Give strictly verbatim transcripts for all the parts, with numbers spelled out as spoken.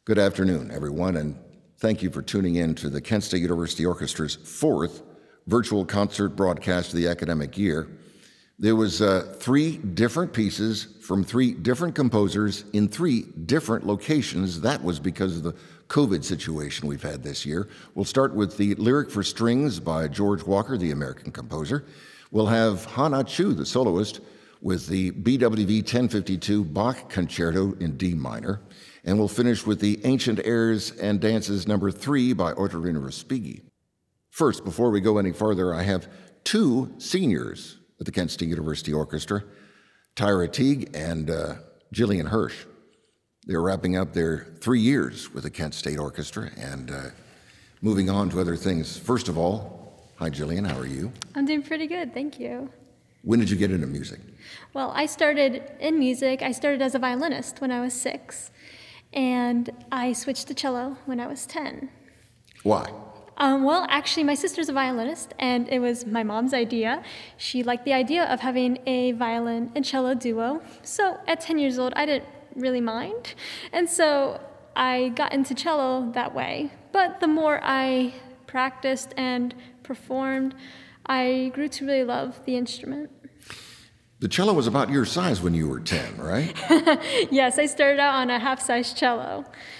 Good afternoon, everyone, and thank you for tuning in to the Kent State University Orchestra's fourth virtual concert broadcast of the academic year. There was uh, three different pieces from three different composers in three different locations. That was because of the COVID situation we've had this year. We'll start with the Lyric for Strings by George Walker, the American composer. We'll have Ha-Na Chu, the soloist, with the B W V ten fifty-two Bach Concerto in D minor. And we'll finish with the Ancient Airs and Dances number three by Ottavino Respighi. First, before we go any further, I have two seniors at the Kent State University Orchestra, Tyra Teague and uh, Jillian Hirsch. They're wrapping up their three years with the Kent State Orchestra and uh, moving on to other things. First of all, hi Jillian, how are you? I'm doing pretty good, thank you. When did you get into music? Well, I started in music, I started as a violinist when I was six. And I switched to cello when I was ten. Why? Um, well, actually, my sister's a violinist, and it was my mom's idea. She liked the idea of having a violin and cello duo. So at ten years old, I didn't really mind. And so I got into cello that way. But the more I practiced and performed, I grew to really love the instrument. The cello was about your size when you were ten, right? Yes, I started out on a half-size cello.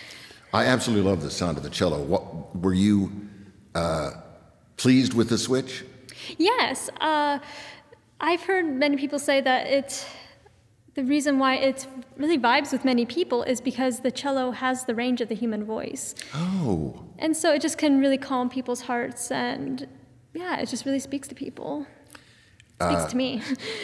I absolutely love the sound of the cello. What, were you uh, pleased with the switch? Yes. Uh, I've heard many people say that it's, the reason why it really vibes with many people is because the cello has the range of the human voice. Oh. And so it just can really calm people's hearts, and yeah, it just really speaks to people. Speaks uh, to me.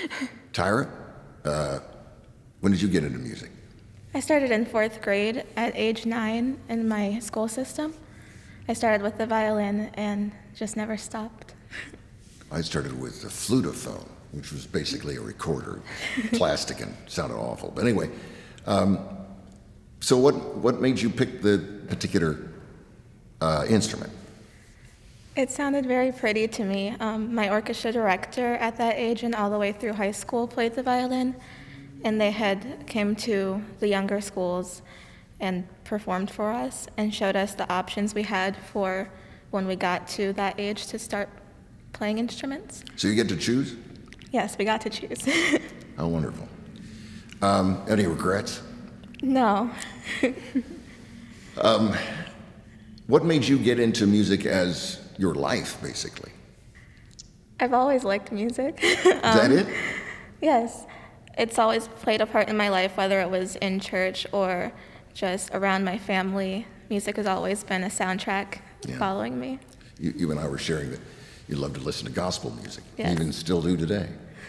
Tyra, uh, when did you get into music? I started in fourth grade at age nine in my school system. I started with the violin and just never stopped. I started with the flutophone, which was basically a recorder, plastic and sounded awful. But anyway, um, so what, what made you pick the particular uh, instrument? It sounded very pretty to me. Um, my orchestra director at that age and all the way through high school played the violin, and they had came to the younger schools and performed for us and showed us the options we had for when we got to that age to start playing instruments. So you get to choose? Yes, we got to choose. How wonderful. Um, any regrets? No. um, what made you get into music as your life, basically? I've always liked music. Is um, that it? Yes. It's always played a part in my life, whether it was in church or just around my family. Music has always been a soundtrack Yeah. following me. You, you and I were sharing that you love to listen to gospel music, Yes. even still do today.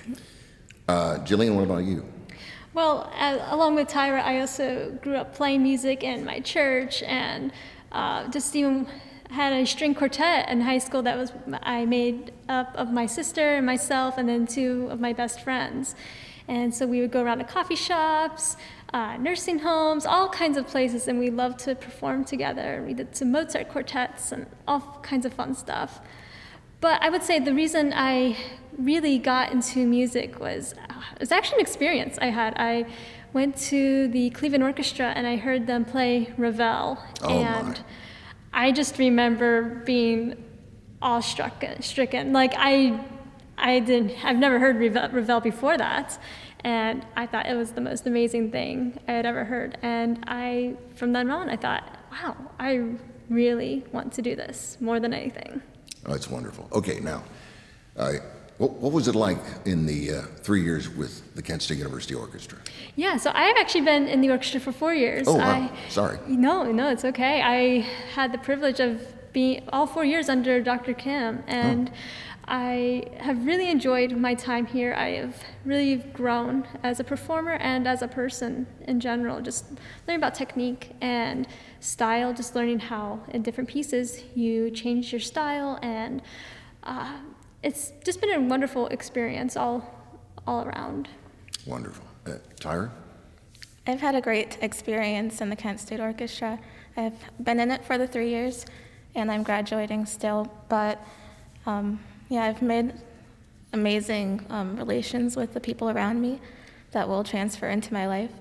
Uh, Jillian, what about you? Well, uh, along with Tyra, I also grew up playing music in my church, and uh, just even had a string quartet in high school that was I made up of my sister and myself and then two of my best friends. And so we would go around to coffee shops, uh, nursing homes, all kinds of places, and we loved to perform together. We did some Mozart quartets and all kinds of fun stuff. But I would say the reason I really got into music was, uh, it was actually an experience I had. I went to the Cleveland Orchestra and I heard them play Ravel. Oh, and my. I just remember being awestruck, stricken. Like I, I didn't, I've never heard Ravel, Ravel before that, and I thought it was the most amazing thing I had ever heard. And I, from then on, I thought, wow, I really want to do this more than anything. Oh, it's wonderful. Okay, now, uh, what, what was it like in the uh, three years with the Kent State University Orchestra? Yeah, so I've actually been in the orchestra for four years. Oh, wow. I, Sorry. No, no, it's okay. I had the privilege of being all four years under Doctor Kim, and oh. I have really enjoyed my time here. I have really grown as a performer and as a person in general, just learning about technique and style, just learning how in different pieces you change your style, and uh, it's just been a wonderful experience all, all around. Wonderful. Uh, Tyra? I've had a great experience in the Kent State Orchestra. I've been in it for the three years, and I'm graduating still, but um, yeah, I've made amazing um, relations with the people around me that will transfer into my life.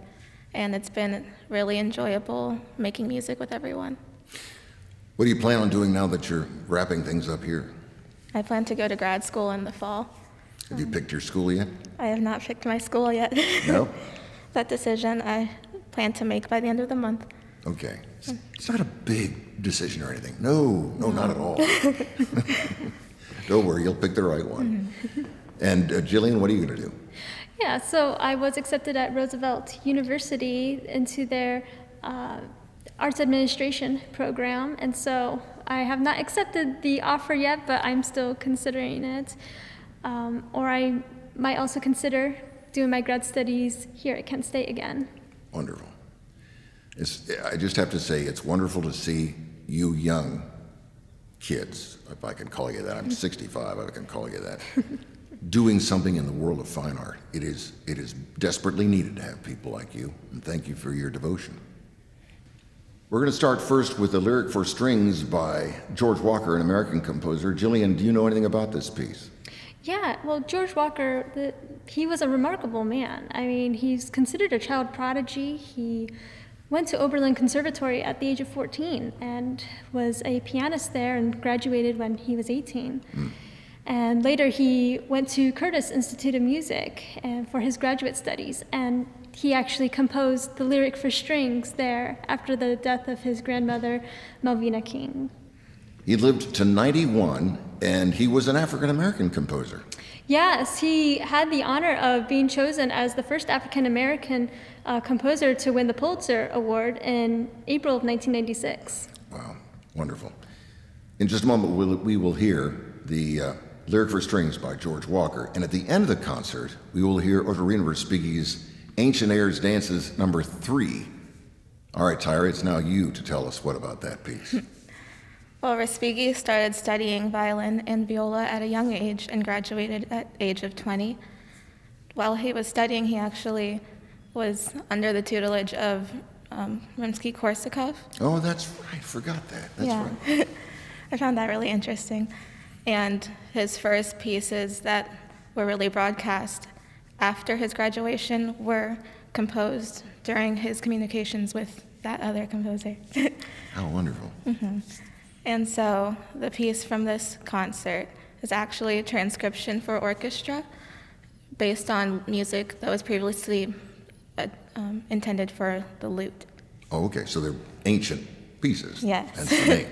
and it's been really enjoyable making music with everyone. What do you plan on doing now that you're wrapping things up here? I plan to go to grad school in the fall. Have you picked your school yet? I have not picked my school yet. No? That decision I plan to make by the end of the month. Okay. It's, it's not a big decision or anything. No, no, no. Not at all. Don't worry, you'll pick the right one. Mm-hmm. And uh, Jillian, what are you going to do? Yeah, so I was accepted at Roosevelt University into their uh, arts administration program, and so I have not accepted the offer yet, but I'm still considering it. Um, or I might also consider doing my grad studies here at Kent State again. Wonderful. It's, I just have to say, it's wonderful to see you young kids, if I can call you that. I'm sixty-five, I can call you that. Doing something in the world of fine art. It is, it is desperately needed to have people like you, and thank you for your devotion. We're going to start first with a lyric for strings by George Walker, an American composer. Jillian, do you know anything about this piece? Yeah, well, George Walker, the, he was a remarkable man. I mean, he's considered a child prodigy. He went to Oberlin Conservatory at the age of fourteen and was a pianist there and graduated when he was eighteen. Mm. And later he went to Curtis Institute of Music and for his graduate studies, and he actually composed the lyric for strings there after the death of his grandmother, Malvina King. He lived to ninety-one, and he was an African-American composer. Yes, he had the honor of being chosen as the first African-American uh, composer to win the Pulitzer Award in April of nineteen ninety-six. Wow, wonderful. In just a moment, we'll, we will hear the uh, lyric for strings by George Walker, and at the end of the concert, we will hear Ottorino Respighi's Ancient Airs Dances number three. All right, Tyra, it's now you to tell us what about that piece. Well, Respighi started studying violin and viola at a young age and graduated at age of twenty. While he was studying, he actually was under the tutelage of um, Rimsky-Korsakov. Oh, that's right. Forgot that. That's yeah. right. I found that really interesting. And his first pieces that were really broadcast after his graduation were composed during his communications with that other composer. How wonderful. Mm-hmm. And so the piece from this concert is actually a transcription for orchestra based on music that was previously uh, um, intended for the lute. Oh, okay, so they're ancient pieces. Yes. That's the name.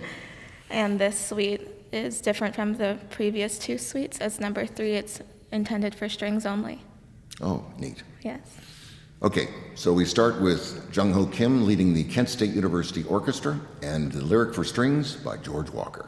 And this suite is different from the previous two suites. As number three, it's intended for strings only. Oh, neat. Yes. Okay, so we start with Jung Ho Kim leading the Kent State University Orchestra and the lyric for strings by George Walker.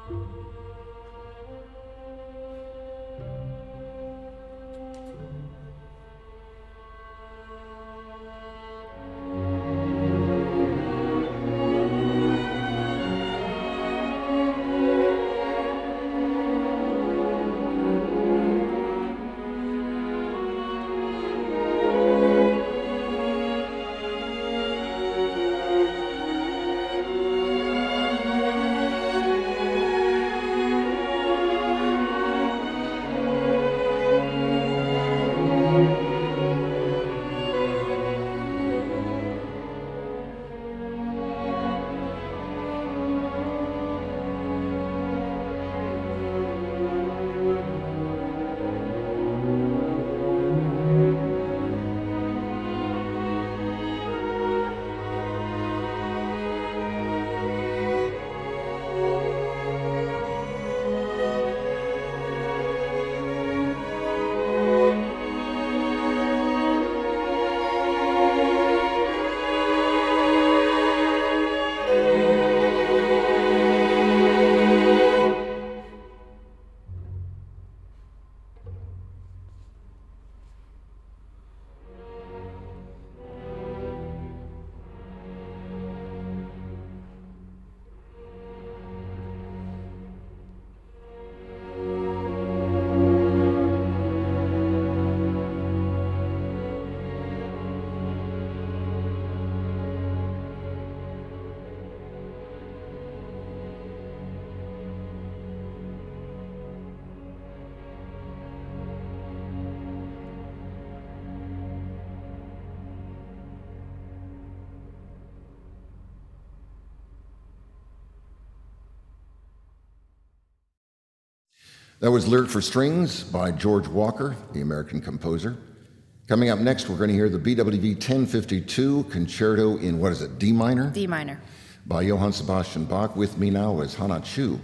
That was Lyric for Strings by George Walker, the American composer. Coming up next, we're going to hear the B W V ten fifty-two Concerto in, what is it, D minor? D minor. By Johann Sebastian Bach. With me now is Hana Chu.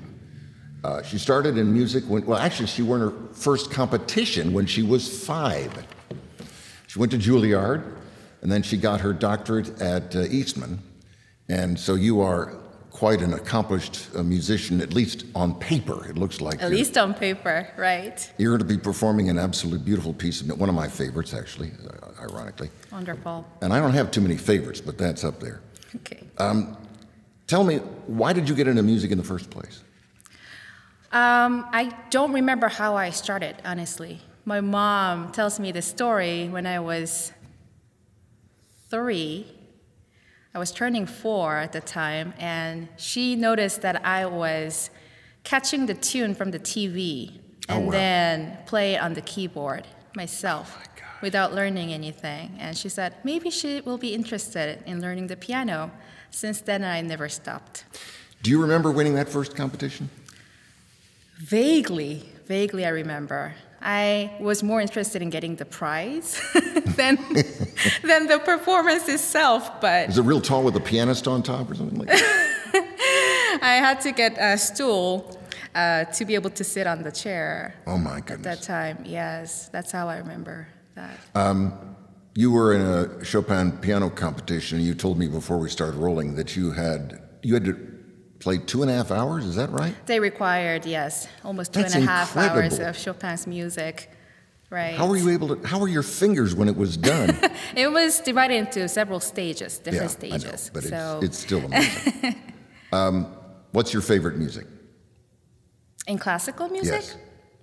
Uh, she started in music when, well, actually, she won her first competition when she was five. She went to Juilliard, and then she got her doctorate at uh, Eastman. And so you are quite an accomplished uh, musician, at least on paper. It looks like. At least on paper, right. You're going to be performing an absolutely beautiful piece, one of my favorites, actually, uh, ironically. Wonderful. And I don't have too many favorites, but that's up there. Okay. Um, tell me, why did you get into music in the first place? Um, I don't remember how I started, honestly. My mom tells me the story when I was three. I was turning four at the time, and she noticed that I was catching the tune from the T V and oh, wow. then play it on the keyboard myself oh my without learning anything. And she said, maybe she will be interested in learning the piano. Since then, I never stopped. Do you remember winning that first competition? Vaguely, vaguely I remember. I was more interested in getting the prize than, than the performance itself, but... Is it real tall with a pianist on top or something like that? I had to get a stool uh, to be able to sit on the chair. Oh my goodness. At that time, yes. That's how I remember that. Um, you were in a Chopin piano competition, and you told me before we started rolling that you had, you had to play two and a half hours, is that right? They required, yes, almost two That's and a half incredible. hours of Chopin's music, right? How were you able to, how were your fingers when it was done? It was divided into several stages, different yeah, stages. I know, but so. it's, it's still amazing. um, what's your favorite music? In classical music? Yes.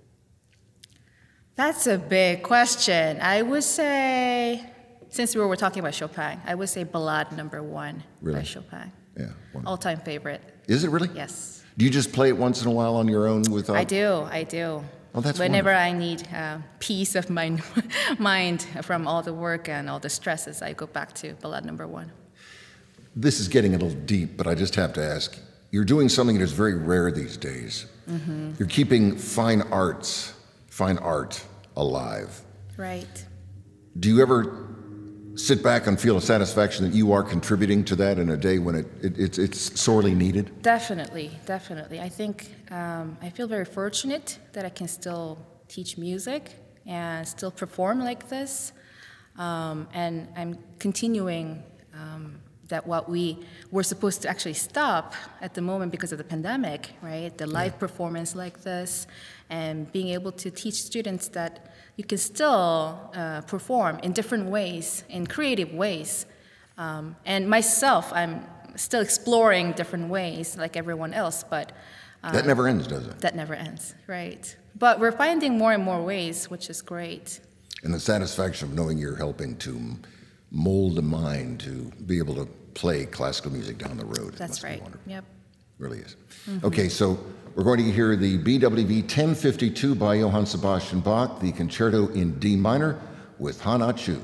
That's a big question. I would say, since we were talking about Chopin, I would say Ballade Number One Really? by Chopin. Yeah. wonderful. All-time favorite. Is it really? Yes. Do you just play it once in a while on your own without? I do, I do. Oh, that's Whenever wonderful. I need uh, peace of my mind from all the work and all the stresses, I go back to Ballade Number One. This is getting a little deep, but I just have to ask. You're doing something that is very rare these days. Mm-hmm. You're keeping fine arts, fine art alive. Right. Do you ever sit back and feel a satisfaction that you are contributing to that in a day when it, it, it's, it's sorely needed? Definitely, definitely. I think um, I feel very fortunate that I can still teach music and still perform like this. Um, and I'm continuing um, that what we were supposed to actually stop at the moment because of the pandemic, right? The live performance like this, and being able to teach students that you can still uh, perform in different ways, in creative ways. Um, and myself, I'm still exploring different ways like everyone else, but um, that never ends, does it? That never ends, right? But we're finding more and more ways, which is great. And the satisfaction of knowing you're helping to mold a mind to be able to play classical music down the road. That's right. Yep. Really is. Mm-hmm. Okay, so we're going to hear the B W V ten fifty-two by Johann Sebastian Bach, the concerto in D minor with Hana Chu.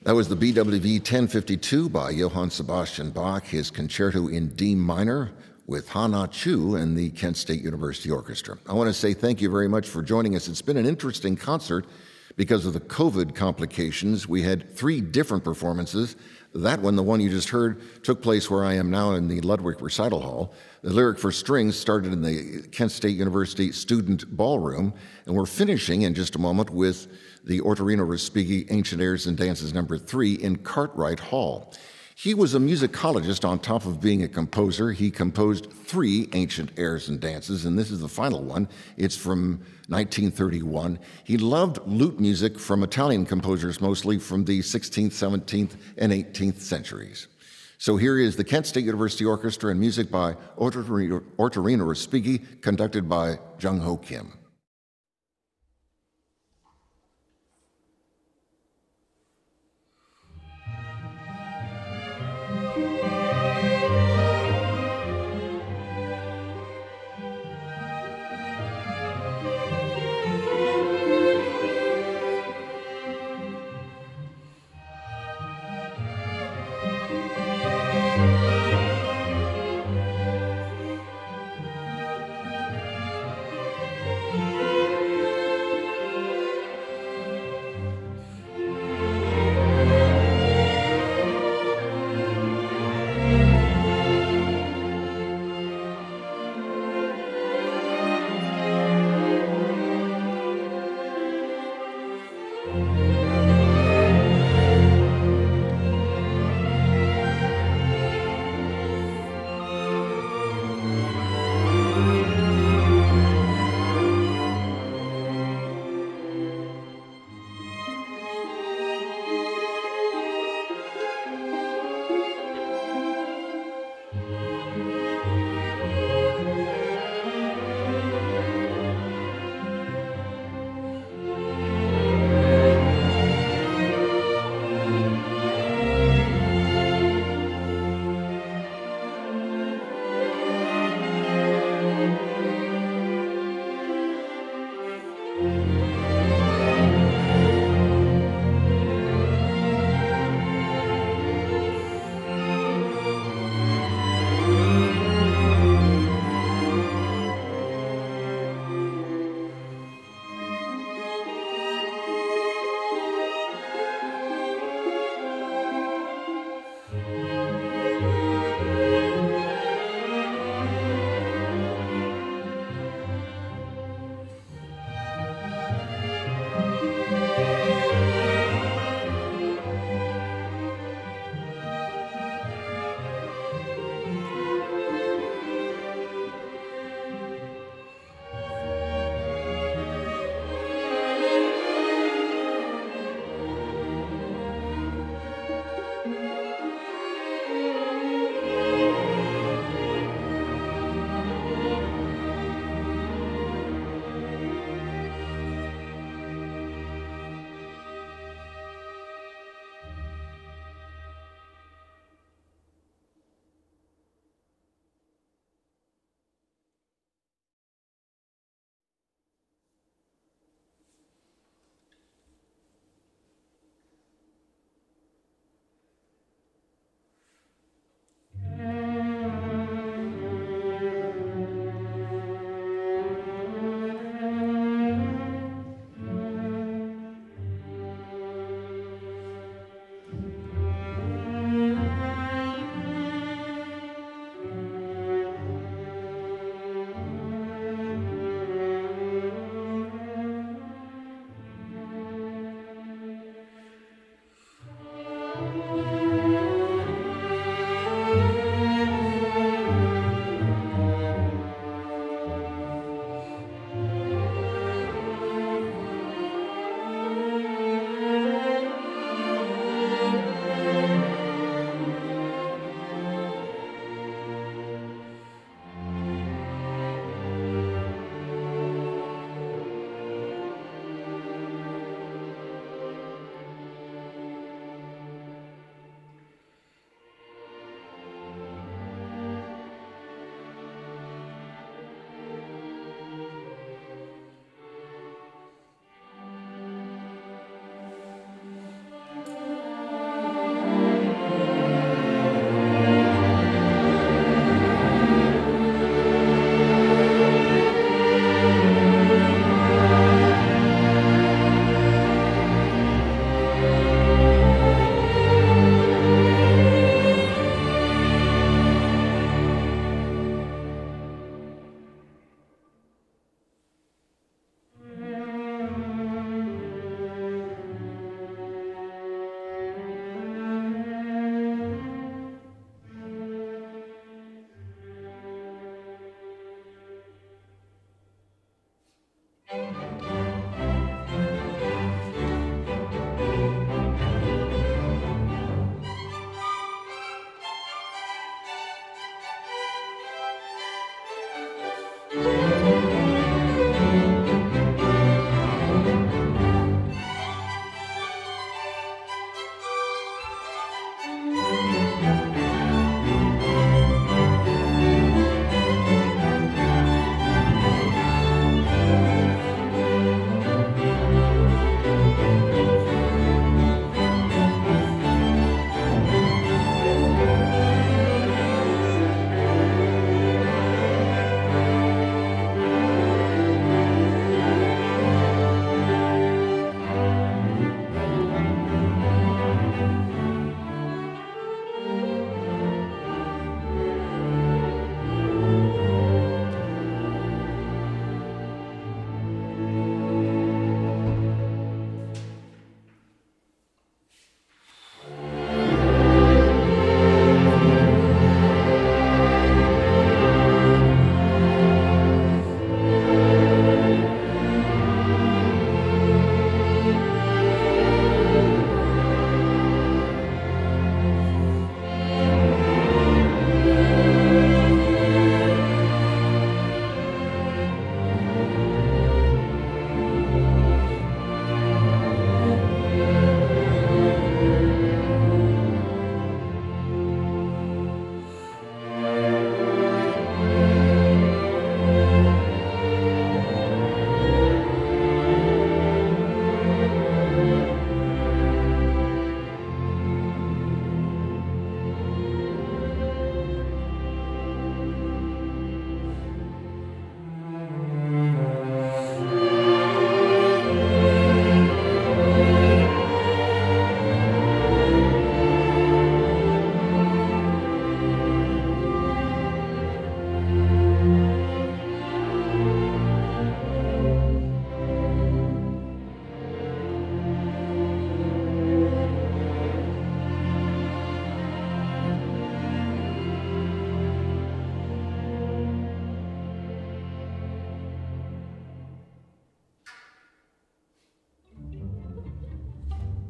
That was the B W V ten fifty-two by Johann Sebastian Bach, his concerto in D minor with Ha-Na Chu and the Kent State University Orchestra. I want to say thank you very much for joining us. It's been an interesting concert because of the COVID complications. We had three different performances. That one, the one you just heard, took place where I am now in the Ludwig Recital Hall. The Lyric for Strings started in the Kent State University Student Ballroom, and we're finishing in just a moment with the Ottorino Respighi Ancient Airs and Dances number three in Cartwright Hall. He was a musicologist on top of being a composer. He composed three ancient airs and dances, and this is the final one. It's from nineteen thirty-one. He loved lute music from Italian composers, mostly from the sixteenth, seventeenth, and eighteenth centuries. So here is the Kent State University Orchestra and music by Ottorino Respighi, conducted by Jung Ho Kim.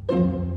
you.